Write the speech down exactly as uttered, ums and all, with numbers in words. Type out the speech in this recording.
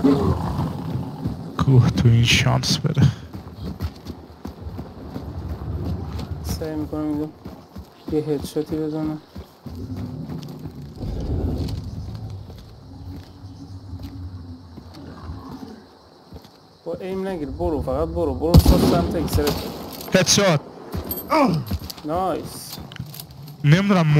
کوه تو این شانس بده. سعی میکنم اینجا یه هدشاتی بزنم. با ایم نگیر، برو فقط برو برو سمت اکسرت. هدشات. نایس. نمیدونم